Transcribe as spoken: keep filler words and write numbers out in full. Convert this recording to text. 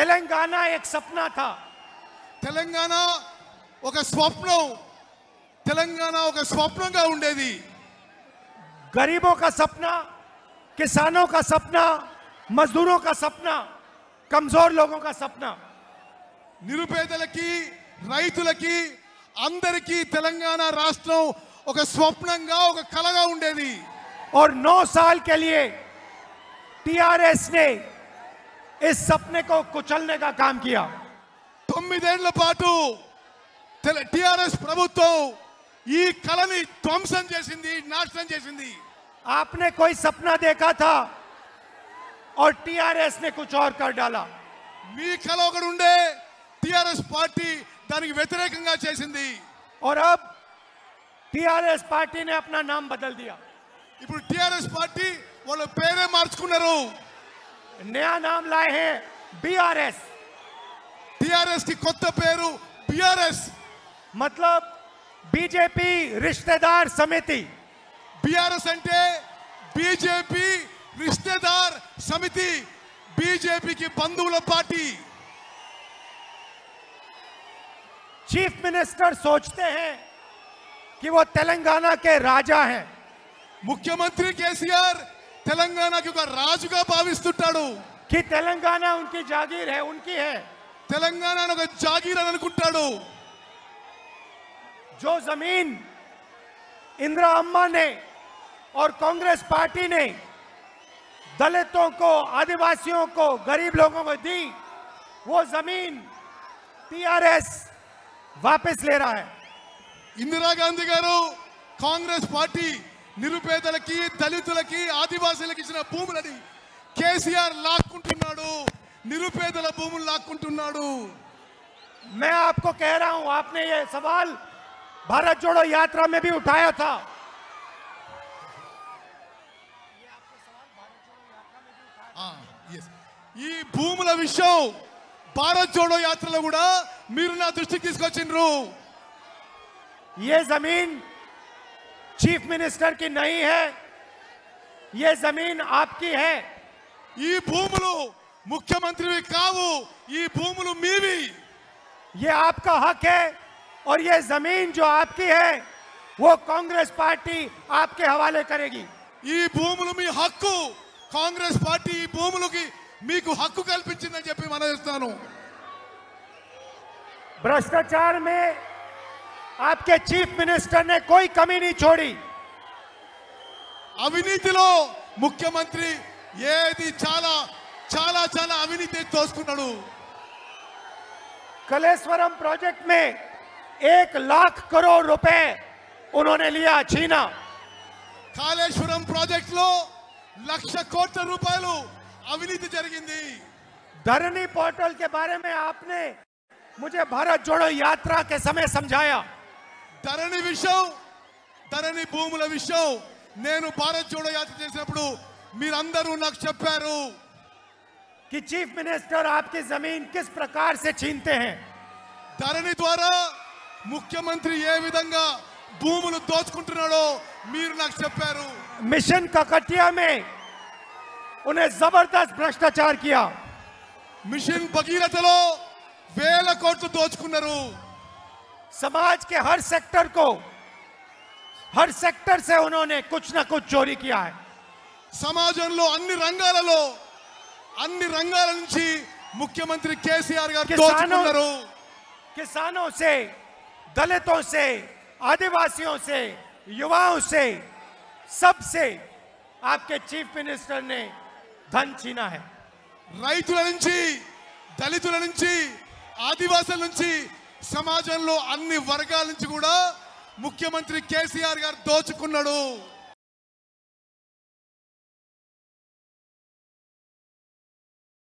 तेलंगाना एक सपना था। తెలంగాణ ఒక స్వప్నం తెలంగాణ ఒక స్వప్నంగా ఉండేది। गरीबों का सपना, किसानों का सपना, मजदूरों का सपना, कमजोर लोगों का सपना। నిరుపేదలకి రైతులకి అందరికీ తెలంగాణ రాష్ట్రం ఒక స్వప్నంగా ఒక కలగా ఉండేది। और नौ साल के लिए टीआरएस ने इस सपने को कुचलने का काम किया। తొమ్మిదేళ్ల పాటు టిఆర్ఎస్ ప్రభుత్వం ఈ కలని ధ్వంసం చేసింది, నాశనం చేసింది। आपने कोई सपना देखा था और टीआरएस ने कुछ और कर डाला। మీ కల ఒకటి ఉండే, టిఆర్ఎస్ పార్టీ దానికి వ్యతిరేకంగా చేసింది। और अब टीआरएस पार्टी ने अपना नाम बदल दिया। ఇప్పుడు టిఆర్ఎస్ పార్టీ వాళ్ళ పేరే మార్చుకున్నారు। नया नाम लाए हैं बीआरएस। టిఆర్ఎస్ కి కొత్త పేరు బిఆర్ఎస్। मतलब बीजेपी रिश्तेदार समिति। బిఆర్ఎస్ అంటే బీజేపీ రిశ్తేదార్ సమితి, బీజేపీకి బంధువుల పార్టీ। चीफ मिनिस्टर सोचते हैं कि वो तेलंगाना के राजा हैं। ముఖ్యమంత్రి కేసీఆర్ తెలంగాణకి ఒక రాజుగా భావిస్తుంటాడు। कि तेलंगाना उनकी जागीर है, उनकी है। తెలంగాణ ఒక జాగీర్ అని అనుకుంటాడు। जो जमीन इंदिरा अम्मा ने और कांग्रेस पार्टी ने दलितों को, आदिवासियों को, गरीब लोगों को दी, वो जमीन टीआरएस वापस ले रहा है। ఇందిరాగాంధీ గారు కాంగ్రెస్ పార్టీ నిరుపేదలకి, దళితులకి, ఆదివాసీలకు ఇచ్చిన భూములని కేసీఆర్ లాక్కుంటున్నాడు, నిరుపేదల భూములు లాక్కుంటున్నాడు। मैं आपको कह रहा हूं, आपने ये सवाल भारत जोड़ो यात्रा में भी उठाया था। ఈ భూముల విషయం భారత్ జోడో యాత్రలో కూడా మీరు నా దృష్టికి తీసుకొచ్చిండ్రు। ये जमीन चीफ मिनिस्टर की नहीं है, ये जमीन आपकी है। ఈ భూములు ముఖ్యమంత్రివి కావు, ఈ భూములు మీవి। ये आपका हक है और ये जमीन जो आपकी है वो कांग्रेस पार्टी आपके हवाले करेगी। ఈ భూములు మీ హక్కు, కాంగ్రెస్ పార్టీ ఈ భూములకి మీకు హక్కు కల్పించిందని చెప్పి మనవిస్తాను। भ्रष्टाचार में आपके चीफ मिनिस्टर ने कोई कमी नहीं छोड़ी। అవినీతిలో ముఖ్యమంత్రి ఏది చాలా చాలా చాలా అవినీతి తోసుకున్నాడు। कलेश्वरम प्रोजेक्ट में एक लाख करोड़ रुपए उन्होंने लिया, छीना। కాళేశ్వరం ప్రాజెక్ట్ లో లక్ష కోట్ల రూపాయలు అవినీతి జరిగింది। धरनी पोर्टल के बारे में आपने मुझे भारत जोड़ो यात्रा के समय समझाया। ధరణి విషయం, ధరణి భూముల విషయం నేను భారత్ జోడో యాత్ర చేసినప్పుడు మీరందరూ నాకు చెప్పారు कि चीफ मिनिस्टर आपकी जमीन किस प्रकार से छीनते हैं। ధరణి ద్వారా ముఖ్యమంత్రి ఏ విధంగా భూములు దోచుకుంటున్నాడో మీరు నాకు చెప్పారు। मिशन ककटिया में उन्हें जबरदस्त भ्रष्टाचार किया। మిషన్ భగీరథలో వేల కోట్లు దోచుకున్నారు। समाज के हर सेक्टर को, हर सेक्टर से उन्होंने कुछ ना कुछ चोरी किया है। సమాజంలో అన్ని రంగాలలో అన్ని రంగాల నుంచి ముఖ్యమంత్రి కేసీఆర్ గారు किसानों దోచుకున్నారు। किसानों से, दलितों से, आदिवासियों से, युवाओं से, सबसे आपके चीफ मिनिस्टर ने धन छीना है। రైతుల నుంచి, దళితుల నుంచి, ఆదివాసుల నుంచి, సమాజంలో అన్ని వర్గాల నుంచి కూడా ముఖ్యమంత్రి కేసీఆర్ గారు దోచుకున్నాడు।